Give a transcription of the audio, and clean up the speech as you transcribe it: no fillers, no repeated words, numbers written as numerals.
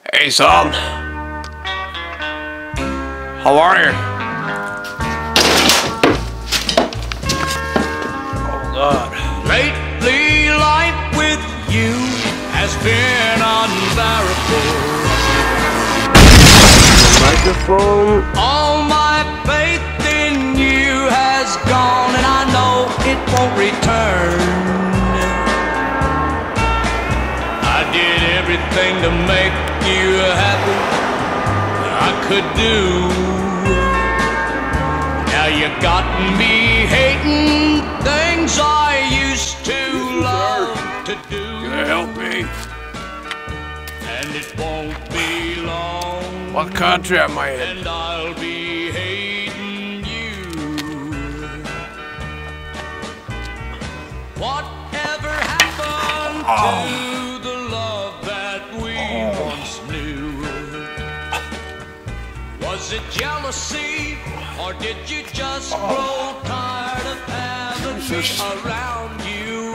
Hey son, how are you? Oh God. Lately life with you has been unbearable. Microphone. All my faith in you has gone, and I know it won't return. I did everything to make you happy I could do. Now you got me hating things I used to love to do. Can you help me? And it won't be long. What country am I in? And I'll be hating you. Whatever happened to the love that we once knew? Was it jealousy, or did you just grow tired of having me around you?